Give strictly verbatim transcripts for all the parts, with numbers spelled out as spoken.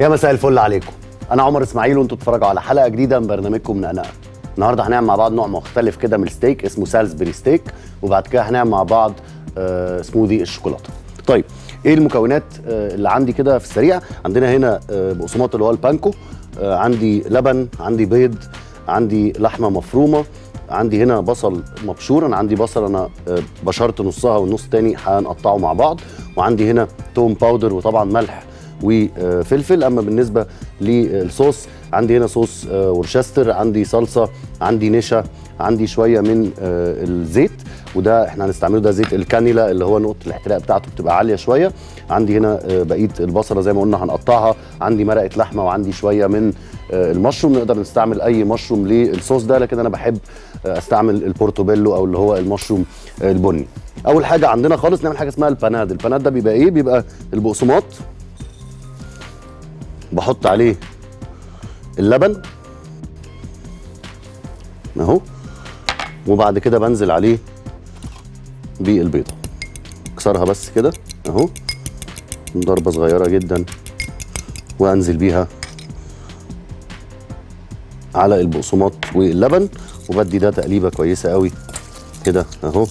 يا مساء الفل عليكم. انا عمر اسماعيل وانتوا بتتفرجوا على حلقه جديده من برنامجكم نقنقه. النهارده هنعمل مع بعض نوع مختلف كده من الستيك اسمه سالزبري ستيك، وبعد كده هنعمل مع بعض آه سموذي الشوكولاته. طيب ايه المكونات آه اللي عندي كده في السريع؟ عندنا هنا آه بقسماط اللي هو البانكو، آه عندي لبن، عندي بيض، عندي لحمه مفرومه، عندي هنا بصل مبشور. انا عندي بصل انا آه بشرت نصها والنص التاني هنقطعه مع بعض، وعندي هنا توم باودر وطبعا ملح وفلفل. اما بالنسبه للصوص عندي هنا صوص ورشستر، عندي صلصه، عندي نشا، عندي شويه من الزيت، وده احنا هنستعمله ده زيت الكانيلا اللي هو نقطه الاحتراق بتاعته بتبقى عاليه شويه. عندي هنا بقيه البصله زي ما قلنا هنقطعها، عندي مرقه لحمه، وعندي شويه من المشروم. نقدر نستعمل اي مشروم للصوص ده، لكن انا بحب استعمل البورتوبيلو او اللي هو المشروم البني. اول حاجه عندنا خالص نعمل حاجه اسمها الباناد. الباناد ده بيبقى ايه؟ بيبقى البقسماط، بحط عليه اللبن اهو، وبعد كده بنزل عليه بالبيضه، اكسرها بس كده اهو ضربه صغيره جدا، وانزل بيها على البقسماط واللبن، وبدي ده تقليبه كويسه قوي كده اهو.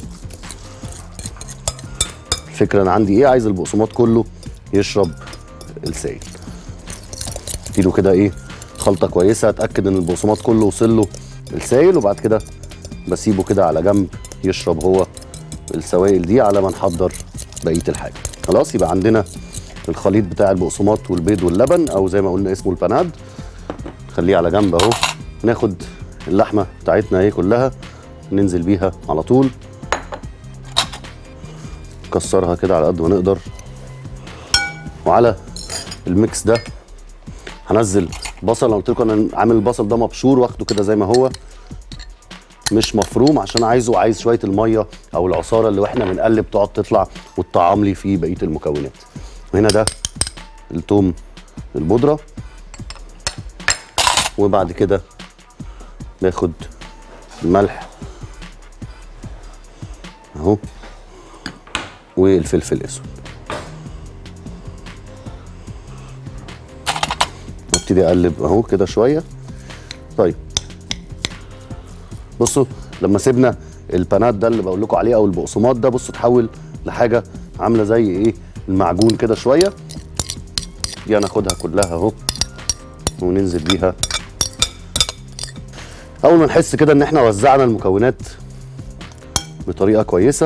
الفكره انا عندي ايه؟ عايز البقسماط كله يشرب السائل. اديله كده ايه خلطه كويسه، اتاكد ان البقسماط كله وصل له السائل، وبعد كده بسيبه كده على جنب يشرب هو السوائل دي على ما نحضر بقيه الحاجه. خلاص يبقى عندنا الخليط بتاع البقسماط والبيض واللبن، او زي ما قلنا اسمه الباناد، نخليه على جنب اهو. ناخد اللحمه بتاعتنا اهي كلها ننزل بيها على طول، نكسرها كده على قد ما نقدر، وعلى الميكس ده هنزل بصل. انا قلت لكم انا عامل البصل ده مبشور، واخده كده زي ما هو مش مفروم، عشان عايزه عايز شويه الميه او العصاره اللي واحنا بنقلب تقعد تطلع وتطعم لي في بقيه المكونات. وهنا ده الثوم البودره، وبعد كده باخد الملح اهو والفلفل الاسود، ابتدي اقلب اهو كده شويه. طيب بصوا لما سيبنا البانات ده اللي بقول لكم عليه او البقسماط ده، بصوا اتحول لحاجه عامله زي ايه المعجون كده شويه. دي هناخدها كلها اهو وننزل بيها. اول ما نحس كده ان احنا وزعنا المكونات بطريقه كويسه،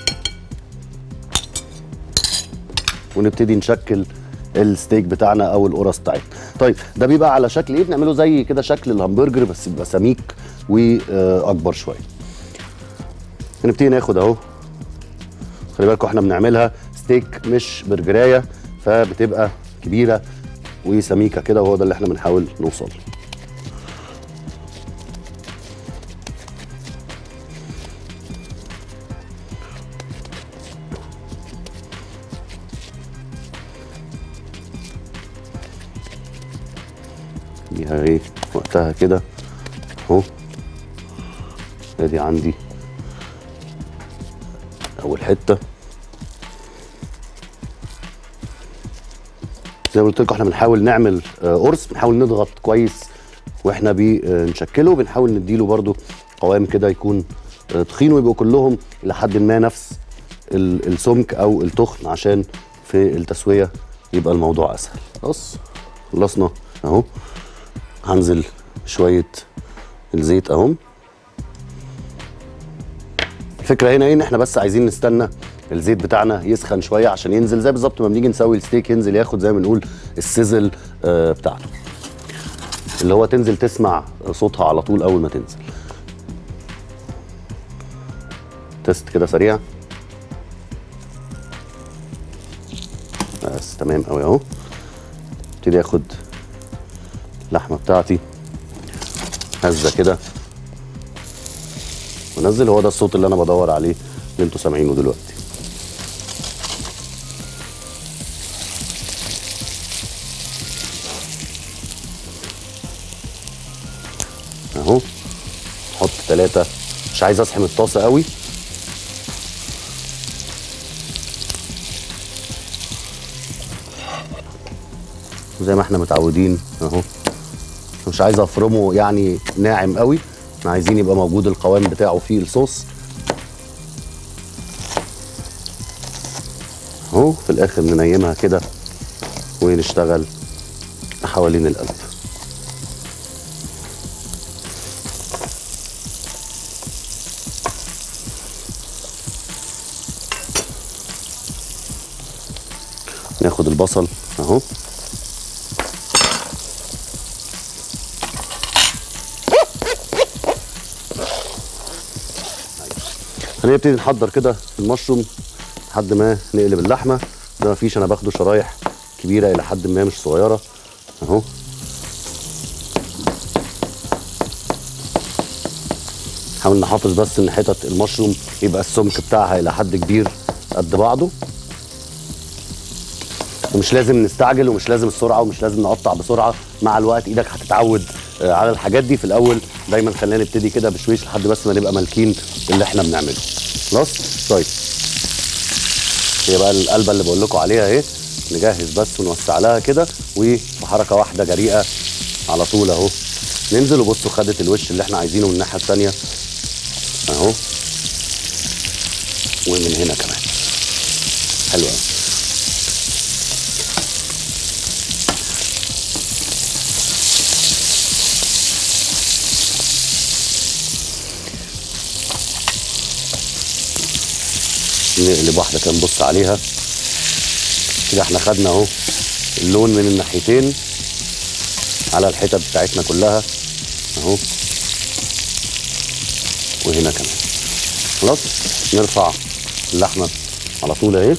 ونبتدي نشكل الستيك بتاعنا او القرص بتاعتنا. طيب ده بيبقى على شكل ايه؟ بنعمله زي كده شكل الهمبرجر، بس بيبقى سميك واكبر شويه. هنبتدي ناخد اهو، خلي بالكم احنا بنعملها ستيك مش برجرايه، فبتبقى كبيره وسميكه كده، وهو ده اللي احنا بنحاول نوصل له. ديها ايه وقتها كده اهو. ادي عندي اول حته. زي ما قلت لكم احنا بنحاول نعمل قرص، بنحاول نضغط كويس واحنا بنشكله، بنحاول نديله برده قوام كده يكون تخين، ويبقوا كلهم لحد ما نفس السمك او التخن، عشان في التسويه يبقى الموضوع اسهل. خلاص خلصنا اهو. هنزل شويه الزيت اهو. الفكره هنا ايه؟ ان احنا بس عايزين نستنى الزيت بتاعنا يسخن شويه عشان ينزل زي بالظبط ما بنيجي نسوي الستيك، ينزل ياخد زي ما بنقول السيزل آه بتاعته، اللي هو تنزل تسمع صوتها على طول اول ما تنزل. تيست كده سريع بس تمام قوي اهو. ابتدي اخد اللحمه بتاعتي هزه كده ونزل. هو ده الصوت اللي انا بدور عليه اللي انتوا سامعينه دلوقتي. اهو احط ثلاثة، مش عايز اسحم الطاسه قوي. زي ما احنا متعودين اهو. مش عايز افرمه يعني ناعم قوي، احنا عايزين يبقى موجود القوام بتاعه في الصوص اهو. في الاخر ننيمها كده ونشتغل حوالين القلب. ناخد البصل اهو، هنبتدي نحضر كده المشروم لحد ما نقلب اللحمه. ده مفيش، انا باخده شرايح كبيره الى حد ما مش صغيره اهو. نحاول نحافظ بس ان حتت المشروم يبقى السمك بتاعها الى حد كبير قد بعضه، ومش لازم نستعجل ومش لازم السرعه ومش لازم نقطع بسرعه. مع الوقت ايدك هتتعود على الحاجات دي. في الاول دايما خلينا نبتدي كده بشويش لحد بس ما نبقى مالكين اللي احنا بنعمله. خلاص طيب، هي بقى القلبه اللي بقول لكم عليها اهي. نجهز بس ونوسع لها كده، وبحركه واحده جريئه على طول اهو ننزل. وبصوا خدت الوش اللي احنا عايزينه من الناحيه الثانيه اهو، ومن هنا كمان. حلو قوي. نقلب واحده كده نبص عليها كده. احنا خدنا اهو اللون من الناحيتين على الحتت بتاعتنا كلها اهو، وهنا كمان. خلاص نرفع اللحمه على طول اهي.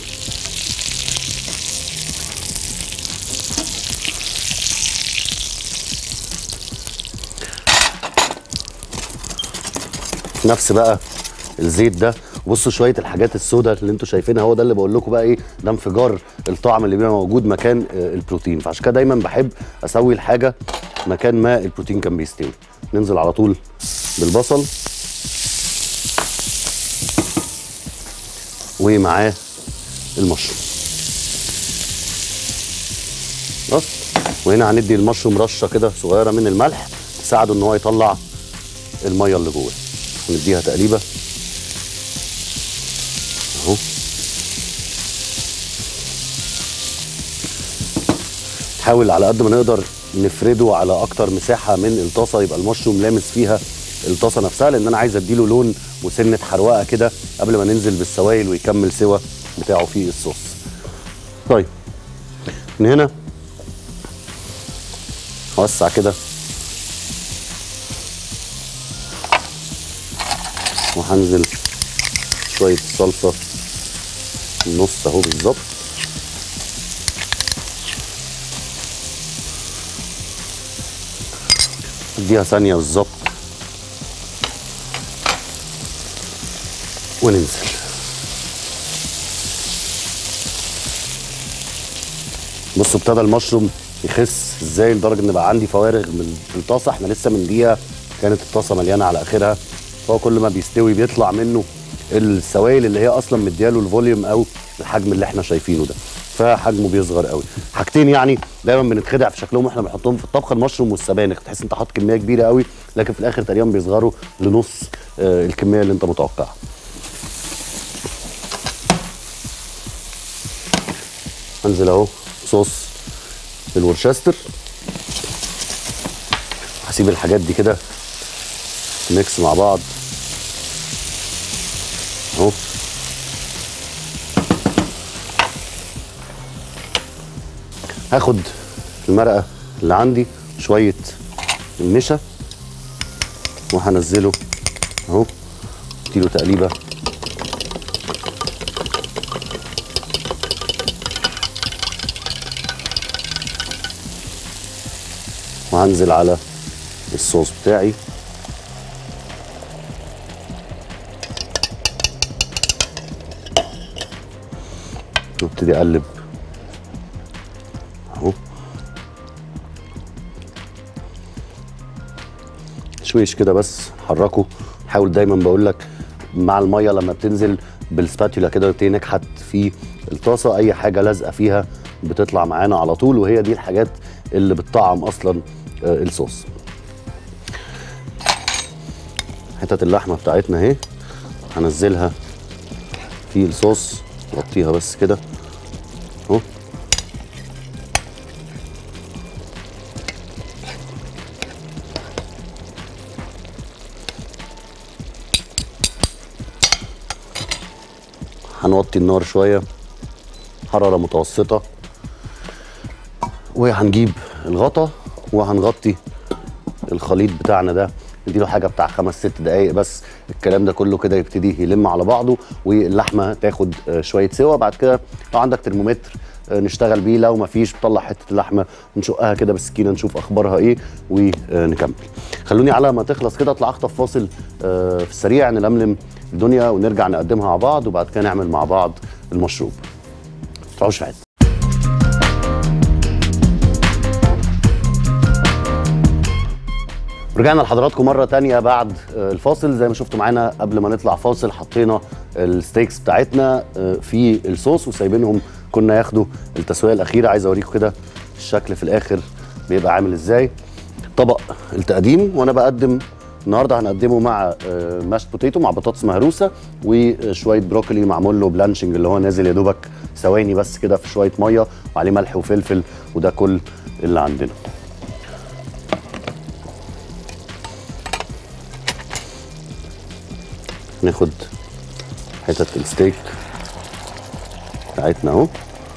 نفس بقى الزيت ده. بصوا شويه الحاجات السوداء اللي انتوا شايفينها، هو ده اللي بقول لكم بقى ايه، ده انفجار الطعم اللي بيبقى موجود مكان البروتين. فعشان كده دايما بحب اسوي الحاجه مكان ما البروتين كان بيستوي. ننزل على طول بالبصل ومعاه المشروم. بس وهنا هندي المشروم رشه كده صغيره من الملح تساعده ان هو يطلع الميه اللي جوه. ونديها تقليبه اهو. نحاول على قد ما نقدر نفرده على اكتر مساحه من الطاسه، يبقى المشروم لامس فيها الطاسه نفسها، لان انا عايز اديله لون وسنه حروقه كده قبل ما ننزل بالسوائل ويكمل سوا بتاعه في الصوص. طيب من هنا هوسع كده وهنزل شويه الصلصه في النص اهو بالظبط. اديها ثانيه بالظبط وننزل. بصوا ابتدى المشروم يخس ازاي لدرجه ان بقى عندي فوارغ من الطاسه. احنا لسه من دقيقه كانت الطاسه مليانه على اخرها. فهو كل ما بيستوي بيطلع منه السوائل اللي هي اصلا مدياله الفوليوم او الحجم اللي احنا شايفينه ده، فحجمه بيصغر قوي. حاجتين يعني دايما بنتخدع في شكلهم واحنا بنحطهم في الطبخه، المشروم والسبانخ. تحس انت حاطط كميه كبيره قوي لكن في الاخر تقريبا بيصغروا لنص آه الكميه اللي انت متوقعها. هنزل اهو صوص الورشستر. هسيب الحاجات دي كده ميكس مع بعض اهو. هاخد المرقه اللي عندي شويه النشا وهنزله اهو، اديله تقليبه وهنزل على الصوص بتاعي وابتدي اقلب اهو شويش كده بس حركه. حاول دايما بقول لك مع الميه لما بتنزل بالسباتولا كده وتبتدي نكحت في الطاسه، اي حاجه لازقه فيها بتطلع معانا على طول. وهي دي الحاجات اللي بتطعم اصلا الصوص. حتت اللحمه بتاعتنا اهي هنزلها في الصوص، نغطيها بس كده اهو. هنوطي النار شويه، حراره متوسطه، وهنجيب الغطا وهنغطي الخليط بتاعنا ده، نديله حاجه بتاع خمس ست دقايق بس. الكلام ده كله كده يبتدي يلم على بعضه واللحمه تاخد شويه سوا. بعد كده لو عندك ترمومتر نشتغل بيه، لو ما فيش بطلع حته اللحمه نشقها كده بالسكينه نشوف اخبارها ايه ونكمل. خلوني على ما تخلص كده اطلع اخطف فاصل في السريع نلملم الدنيا ونرجع نقدمها مع بعض، وبعد كده نعمل مع بعض المشروب. ما تروحوش في حته. رجعنا لحضراتكم مرة تانية بعد الفاصل. زي ما شفتوا معانا قبل ما نطلع فاصل حطينا الستيكس بتاعتنا في الصوص وسايبينهم كنا ياخدوا التسوية الأخيرة. عايز أوريكم كده الشكل في الآخر بيبقى عامل إزاي. طبق التقديم، وأنا بقدم النهارده هنقدمه مع ماشت بوتيتو مع بطاطس مهروسة وشوية بروكلي معمول له بلانشنج اللي هو نازل يا دوبك ثواني بس كده في شوية مية وعليه ملح وفلفل، وده كل اللي عندنا. ناخد حتة الستيك بتاعتنا اهو،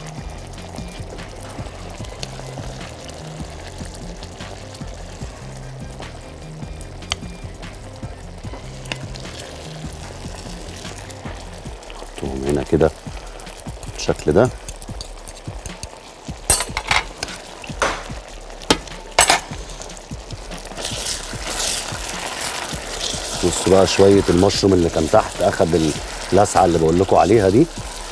نحطهم هنا كده بالشكل ده. بصوا بقى شويه المشروم اللي كان تحت اخد اللسعه اللي بقول لكم عليها دي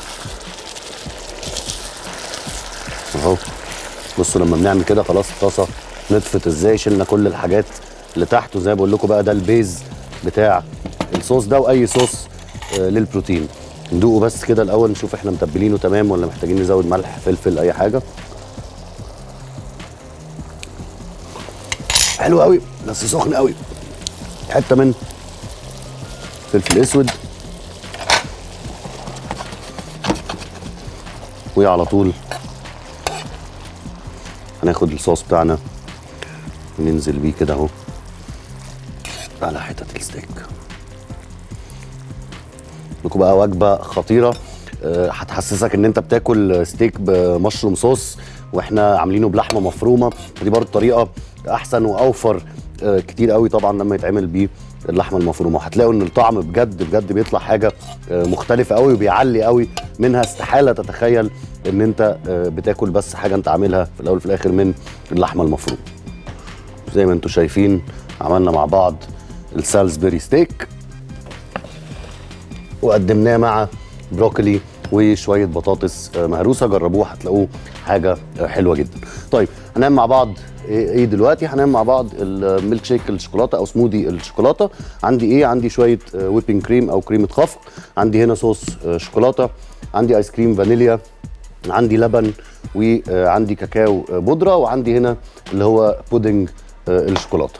اهو. بصوا لما بنعمل كده خلاص الطاسه نطفت ازاي، شلنا كل الحاجات اللي تحت. وزي ما بقول لكم بقى ده البيز بتاع الصوص ده، واي صوص آه للبروتين. ندوقه بس كده الاول نشوف احنا متبلينه تمام ولا محتاجين نزود ملح فلفل اي حاجه. حلو قوي بس سخن قوي. حته من فلفل اسود وعلى طول هناخد الصوص بتاعنا وننزل بيه كده اهو على حتة الستيك. لكم بقى وجبة خطيرة هتحسسك ان انت بتاكل ستيك بمشروم صوص واحنا عاملينه بلحمة مفرومة. دي برضه طريقة احسن واوفر كتير قوي طبعا لما يتعمل بيه اللحمه المفرومه. هتلاقوا ان الطعم بجد بجد بيطلع حاجه مختلفه قوي وبيعلي قوي منها. استحاله تتخيل ان انت بتاكل بس حاجه انت عاملها في الاول وفي الاخر من اللحمه المفرومه. زي ما انتم شايفين عملنا مع بعض السالزبري ستيك وقدمناه مع بروكلي وشويه بطاطس مهروسه. جربوه هتلاقوه حاجه حلوه جدا. طيب هنعمل مع بعض ايه دلوقتي؟ هنعمل مع بعض الميلك شيك الشوكولاته او سموذي الشوكولاته. عندي ايه؟ عندي شويه ويبنج كريم او كريمه خفق، عندي هنا صوص شوكولاته، عندي ايس كريم فانيليا، عندي لبن، وعندي كاكاو بودره، وعندي هنا اللي هو بودنج الشوكولاته.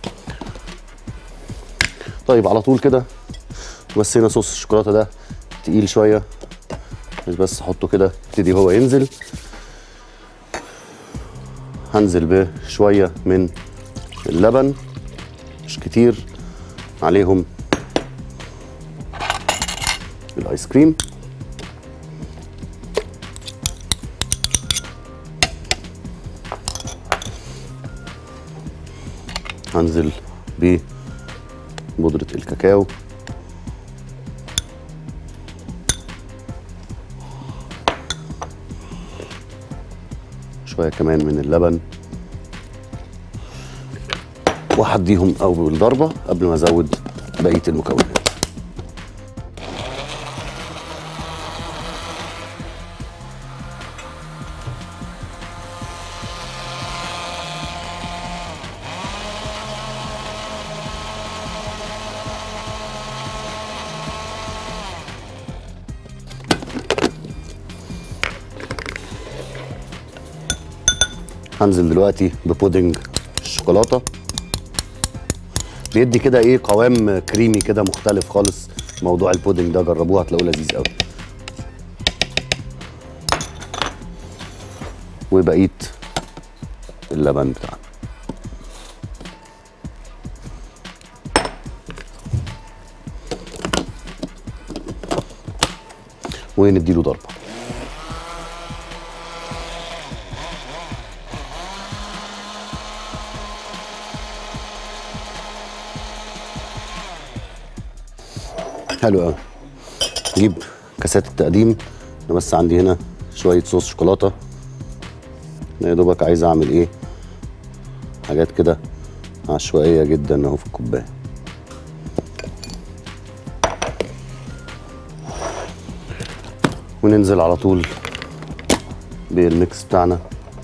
طيب على طول كده بس هنا صوص الشوكولاته ده تقيل شويه، مش بس احطه كده يبتدي هو ينزل. هنزل بشويه من اللبن مش كتير، عليهم الايس كريم، هنزل ببودرة الكاكاو، شوية كمان من اللبن، وهديهم أول ضربة قبل ما أزود بقية المكونات. هنزل دلوقتي ببودنج الشوكولاته، بيدي كده ايه قوام كريمي كده مختلف خالص. موضوع البودنج ده جربوه هتلاقوه لذيذ قوي. وبقيه اللبن بتاعنا ونديله ضربه. حلو قوي. نجيب كاسات التقديم. انا بس عندي هنا شويه صوص شوكولاته، يا دوبك عايز اعمل ايه حاجات كده عشوائيه جدا اهو في الكوبايه. وننزل على طول بالميكس بتاعنا.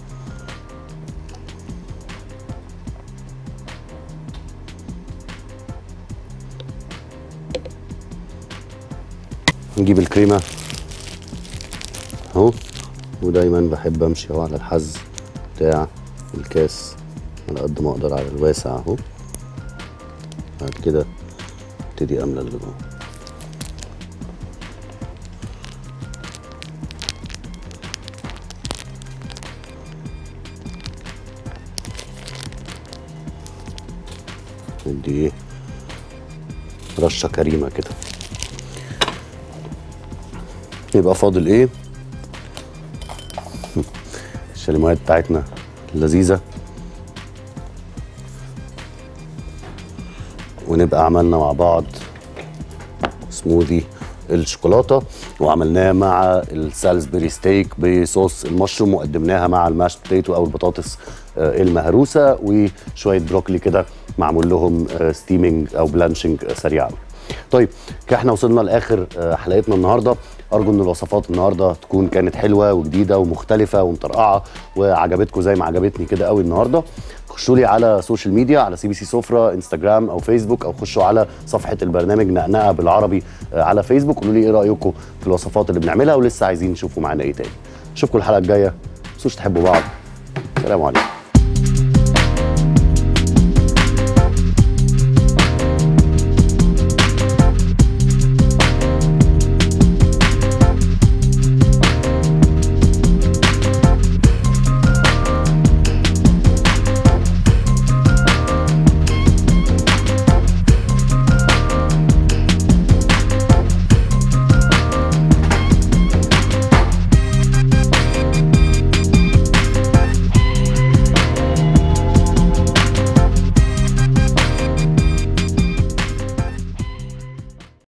نجيب الكريمه اهو، ودايما بحب امشي اهو على الحز بتاع الكاس على قد ما اقدر على الواسع اهو. بعد كده ابتدي املى اللي جوه. ندي ايه رشه كريمه كده. يبقى فاضل ايه الشاليموهات بتاعتنا اللذيذه، ونبقى عملنا مع بعض سموذي الشوكولاته، وعملناه مع السالزبري ستيك بصوص المشروم، وقدمناها مع الماش بوتيتو او البطاطس المهروسه، وشويه بروكلي كده معمول لهم ستيمينج او بلانشنج سريع قوي. طيب كده احنا وصلنا لاخر حلقتنا النهارده. ارجو ان الوصفات النهارده تكون كانت حلوه وجديده ومختلفه ومطرقعه وعجبتكم زي ما عجبتني كده قوي النهارده. خشوا لي على السوشيال ميديا على سي بي سي سفرة، انستجرام او فيسبوك، او خشوا على صفحه البرنامج نقنقه بالعربي على فيسبوك. قولوا لي ايه رايكم في الوصفات اللي بنعملها، ولسه عايزين نشوفوا معانا ايه تاني. اشوفكم الحلقه الجايه، ما تنسوش تحبوا بعض. سلام عليكم.